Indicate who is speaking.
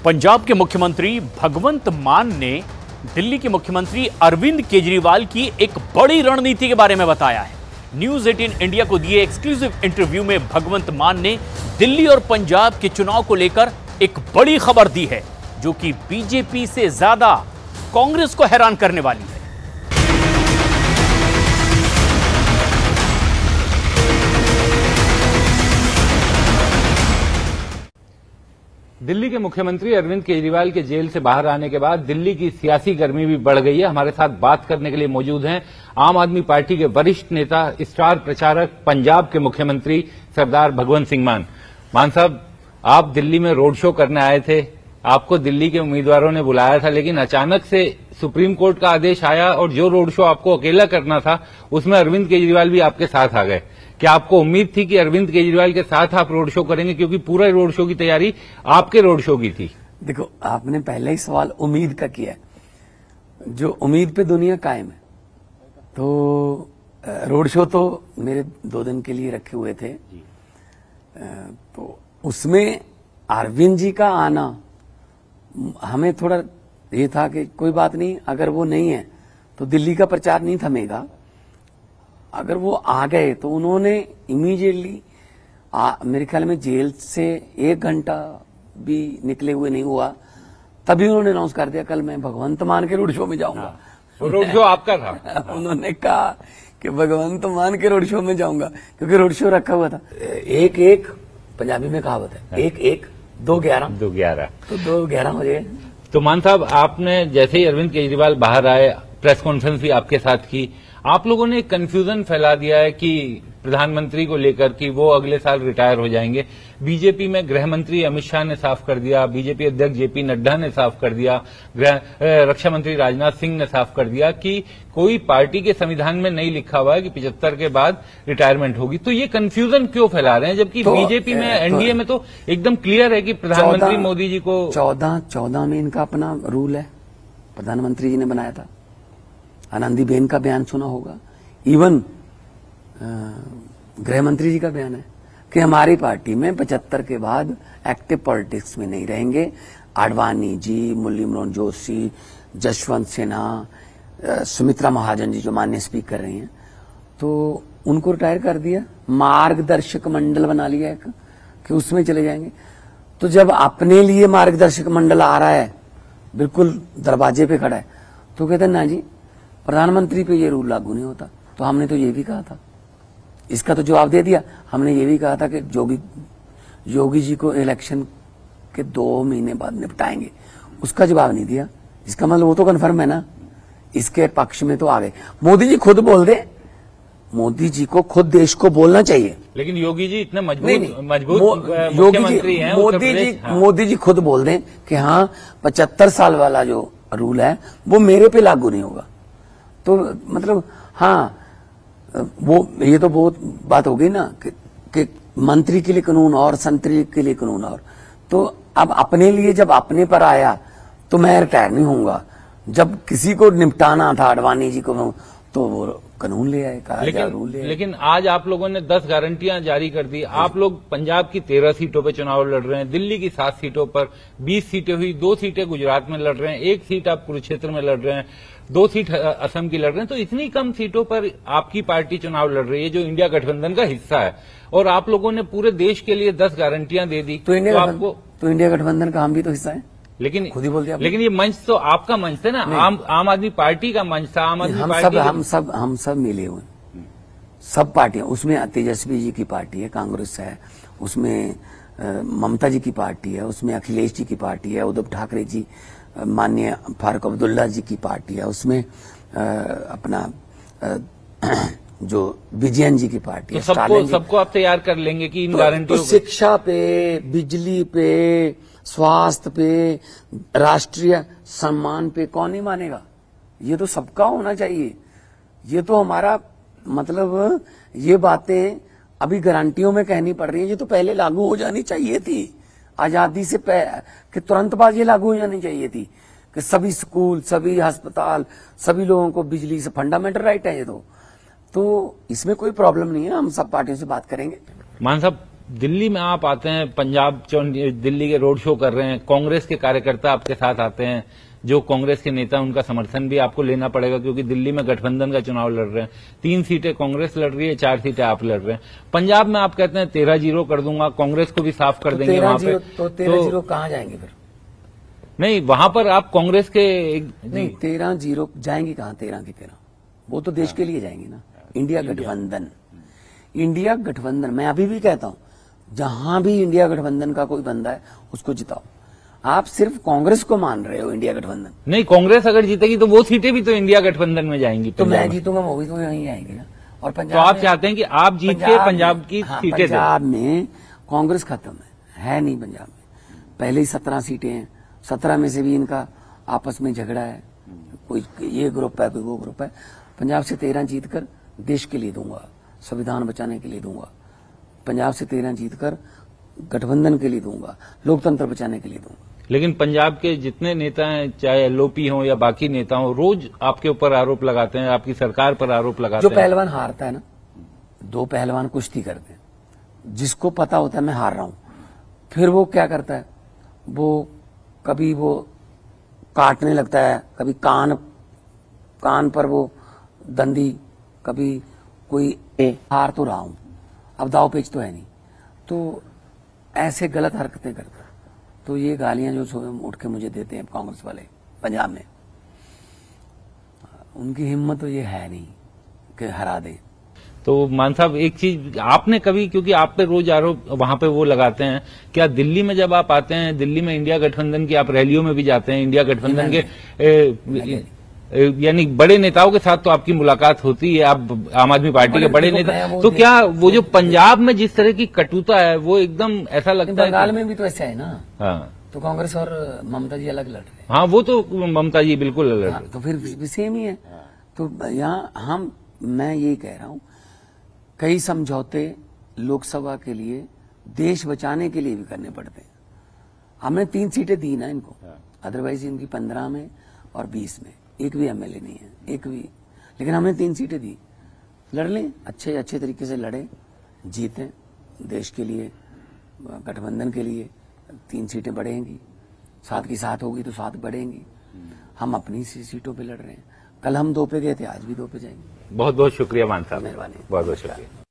Speaker 1: पंजाब के मुख्यमंत्री भगवंत मान ने दिल्ली के मुख्यमंत्री अरविंद केजरीवाल की एक बड़ी रणनीति के बारे में बताया है। न्यूज 18 इंडिया को दिए एक्सक्लूसिव इंटरव्यू में भगवंत मान ने दिल्ली और पंजाब के चुनाव को लेकर एक बड़ी खबर दी है, जो कि बीजेपी से ज्यादा कांग्रेस को हैरान करने वाली है।
Speaker 2: दिल्ली के मुख्यमंत्री अरविंद केजरीवाल के जेल से बाहर आने के बाद दिल्ली की सियासी गर्मी भी बढ़ गई है। हमारे साथ बात करने के लिए मौजूद हैं आम आदमी पार्टी के वरिष्ठ नेता, स्टार प्रचारक, पंजाब के मुख्यमंत्री सरदार भगवंत सिंह मान। मान साहब, आप दिल्ली में रोड शो करने आए थे, आपको दिल्ली के उम्मीदवारों ने बुलाया था, लेकिन अचानक से सुप्रीम कोर्ट का आदेश आया और जो रोड शो आपको अकेला करना था उसमें अरविंद केजरीवाल भी आपके साथ आ गए। क्या आपको उम्मीद थी कि अरविंद केजरीवाल के साथ आप रोड शो करेंगे, क्योंकि पूरा रोड शो की तैयारी आपके रोड शो की थी?
Speaker 3: देखो, आपने पहले ही सवाल उम्मीद का किया है। जो उम्मीद पे दुनिया कायम है, तो रोड शो तो मेरे 2 दिन के लिए रखे हुए थे, तो उसमें अरविंद जी का आना हमें थोड़ा ये था कि कोई बात नहीं, अगर वो नहीं है तो दिल्ली का प्रचार नहीं थमेगा। अगर वो आ गए तो उन्होंने इमीडिएटली मेरे ख्याल में जेल से 1 घंटा भी निकले हुए नहीं हुआ, तभी उन्होंने अनाउंस कर दिया कल मैं भगवंत मान के रोड शो में जाऊंगा।
Speaker 2: रोड शो आपका था?
Speaker 3: उन्होंने कहा कि भगवंत मान के रोड शो में जाऊंगा, क्योंकि रोड शो रखा हुआ था। एक पंजाबी में कहावत है, 1-1 2-11 तो 2-11 हो जाए।
Speaker 2: तो मान साहब, आपने जैसे ही अरविंद केजरीवाल बाहर आए, प्रेस कॉन्फ्रेंस भी आपके साथ की, आप लोगों ने कंफ्यूजन फैला दिया है कि प्रधानमंत्री को लेकर कि वो अगले साल रिटायर हो जाएंगे। बीजेपी में गृह मंत्री अमित शाह ने साफ कर दिया, बीजेपी अध्यक्ष जेपी नड्डा ने साफ कर दिया, रक्षा मंत्री राजनाथ सिंह ने साफ कर दिया कि कोई पार्टी के संविधान में नहीं लिखा हुआ है कि 75 के बाद रिटायरमेंट होगी। तो ये कंफ्यूजन क्यों फैला रहे हैं, जबकि बीजेपी में, एनडीए में तो एकदम क्लियर है कि प्रधानमंत्री मोदी जी को
Speaker 3: 14 में इनका अपना रूल है, प्रधानमंत्री जी ने बनाया था। आनंदीबेन का बयान सुना होगा, इवन गृह मंत्री जी का बयान है कि हमारी पार्टी में 75 के बाद एक्टिव पॉलिटिक्स में नहीं रहेंगे। आडवाणी जी, मुरली मनोहर जोशी, जसवंत सिन्हा, सुमित्रा महाजन जी जो माननीय स्पीकर रही हैं, तो उनको रिटायर कर दिया। मार्गदर्शक मंडल बना लिया एक कि उसमें चले जाएंगे। तो जब अपने लिए मार्गदर्शक मंडल आ रहा है, बिल्कुल दरवाजे पे खड़ा है, तो कहते हैं ना जी, प्रधानमंत्री पे ये रूल लागू नहीं होता। तो हमने तो ये भी कहा था, इसका तो जवाब दे दिया। हमने ये भी कहा था कि योगी जी को इलेक्शन के 2 महीने बाद निपटाएंगे, उसका जवाब नहीं दिया। इसका मतलब वो तो कन्फर्म है ना, इसके पक्ष में तो आ गए। मोदी जी खुद बोल दे, मोदी जी को खुद देश को बोलना चाहिए।
Speaker 2: लेकिन योगी जी इतने मजबूत मुख्यमंत्री हैं,
Speaker 3: मोदी जी खुद बोल दें कि हाँ 75 साल वाला जो रूल है वो मेरे पे लागू नहीं होगा, तो मतलब हाँ, वो ये तो बहुत बात हो गई ना कि मंत्री के लिए कानून और संतरी के लिए कानून और। तो अब अपने लिए जब अपने पर आया तो मैं रिटायर नहीं होऊंगा। जब किसी को निपटाना था, आडवाणी जी को, तो वो कानून ले आए, कहा रूल ले आए।
Speaker 2: लेकिन आज आप लोगों ने 10 गारंटियां जारी कर दी। आप लोग पंजाब की 13 सीटों पे चुनाव लड़ रहे हैं, दिल्ली की 7 सीटों पर 20 सीटें हुई, 2 सीटें गुजरात में लड़ रहे हैं, 1 सीट आप कुरुक्षेत्र में लड़ रहे हैं, 2 सीट असम की लड़ रहे हैं। तो इतनी कम सीटों पर आपकी पार्टी चुनाव लड़ रही है, जो इंडिया गठबंधन का हिस्सा है, और आप लोगों ने पूरे देश के लिए 10 गारंटियां दे दी।
Speaker 3: तो इंडिया गठबंधन का हम भी तो हिस्सा है,
Speaker 2: लेकिन
Speaker 3: खुद ही बोल दिया।
Speaker 2: लेकिन ये मंच तो आपका मंच था ना, आम आदमी पार्टी का मंच था।
Speaker 3: हम सब मिले हुए, सब पार्टियां, उसमें तेजस्वी जी की पार्टी है, कांग्रेस है, उसमें ममता जी की पार्टी है, उसमें अखिलेश जी की पार्टी है, उद्धव ठाकरे जी, माननीय फारूक अब्दुल्ला जी की पार्टी है, उसमें अपना जो विजयन जी की पार्टी है।
Speaker 2: सबको आप तैयार कर लेंगे कि इन गारंटियों,
Speaker 3: शिक्षा पे, बिजली पे, स्वास्थ्य पे, राष्ट्रीय सम्मान पे कौन नहीं मानेगा? ये तो सबका होना चाहिए। ये तो हमारा मतलब, ये बातें अभी गारंटियों में कहनी पड़ रही है, ये तो पहले लागू हो जानी चाहिए थी। आजादी से कि तुरंत बाद ये लागू हो जानी चाहिए थी कि सभी स्कूल, सभी अस्पताल, सभी लोगों को बिजली से फंडामेंटल राइट है ये तो इसमें कोई प्रॉब्लम नहीं है। हम सब पार्टियों से बात करेंगे।
Speaker 2: मान साहब, दिल्ली में आप आते हैं, पंजाब दिल्ली के रोड शो कर रहे हैं, कांग्रेस के कार्यकर्ता आपके साथ आते हैं, जो कांग्रेस के नेता उनका समर्थन भी आपको लेना पड़ेगा क्योंकि दिल्ली में गठबंधन का चुनाव लड़ रहे हैं। 3 सीटें कांग्रेस लड़ रही है, 4 सीटें आप लड़ रहे हैं। पंजाब में आप कहते हैं 13-0 कर दूंगा, कांग्रेस को भी साफ कर देंगे वहां पे।
Speaker 3: तो 13-0 कहाँ जाएंगे फिर?
Speaker 2: नहीं, वहां पर आप कांग्रेस के
Speaker 3: नहीं, 13-0 जाएंगे कहाँ? 13 की 13 वो तो देश के लिए जाएंगे ना। इंडिया गठबंधन, इंडिया गठबंधन, मैं अभी भी कहता हूं जहां भी इंडिया गठबंधन का कोई बंदा है उसको जिताओ। आप सिर्फ कांग्रेस को मान रहे हो इंडिया गठबंधन।
Speaker 2: नहीं, कांग्रेस अगर जीतेगी तो वो सीटें भी तो इंडिया गठबंधन में जाएंगी।
Speaker 3: तो मैं जीतूंगा, वो भी तो यहीं आएंगे ना। और पंजाब
Speaker 2: तो आप चाहते हैं कि आप जीत के पंजाब की सीटें दें?
Speaker 3: पंजाब में कांग्रेस खत्म है नहीं पंजाब में। पहले ही 17 सीटें हैं, 17 में से भी इनका आपस में झगड़ा है, कोई ये ग्रुप है कोई वो ग्रुप है। पंजाब से 13 जीतकर देश के लिए दूंगा, संविधान बचाने के लिए दूंगा। पंजाब से 13 जीतकर गठबंधन के लिए दूंगा, लोकतंत्र बचाने के लिए दूंगा।
Speaker 2: लेकिन पंजाब के जितने नेता हैं, चाहे एलओपी हों या बाकी नेता हों, रोज आपके ऊपर आरोप लगाते हैं, आपकी सरकार पर आरोप लगाते हैं।
Speaker 3: जो पहलवान हारता है ना, 2 पहलवान कुश्ती करते हैं, जिसको पता होता है मैं हार रहा हूं, फिर वो क्या करता है, वो कभी वो काटने लगता है, कभी कान पर वो दंदी, कभी कोई हार तो रहा हूं, अब दाव पेच तो है नहीं, तो ऐसे गलत हरकतें करता है। तो ये गालियां जो उठ के मुझे देते हैं कांग्रेस वाले पंजाब में, उनकी हिम्मत तो ये है नहीं कि हरा दे।
Speaker 2: तो मान साहब, एक चीज आपने कभी, क्योंकि आप पे रोज आरोप वहां पे वो लगाते हैं, क्या दिल्ली में जब आप आते हैं, दिल्ली में इंडिया गठबंधन की आप रैलियों में भी जाते हैं, इंडिया गठबंधन के यानी बड़े नेताओं के साथ तो आपकी मुलाकात होती है, आप आम आदमी पार्टी के बड़े नेता, तो क्या वो जो पंजाब में जिस तरह की कटुता है वो एकदम ऐसा लगता है?
Speaker 3: बंगाल में भी तो ऐसा है ना।
Speaker 2: हाँ,
Speaker 3: तो कांग्रेस और ममता जी अलग लड़ रहे हैं।
Speaker 2: हाँ, वो तो ममता जी बिल्कुल अलग
Speaker 3: हाँ, तो फिर सेम ही है। तो यहाँ मैं यही कह रहा हूँ, कई समझौते लोकसभा के लिए, देश बचाने के लिए भी करने पड़ते हैं। हमने 3 सीटें दी ना इनको, अदरवाइज इनकी 15 में और 20 में एक भी एमएलए नहीं है, एक भी। लेकिन हमने 3 सीटें दी, लड़ लें, अच्छे तरीके से लड़े, जीतें देश के लिए, गठबंधन के लिए। 3 सीटें बढ़ेंगी, 7 की 7 होगी तो 7 बढ़ेंगी। हम अपनी सीटों पे लड़ रहे हैं, कल हम 2 पे गए थे, आज भी 2 पे जाएंगे।
Speaker 2: बहुत बहुत शुक्रिया मान साहब,
Speaker 3: मेहरबानी,
Speaker 2: बहुत बहुत शुक्रिया।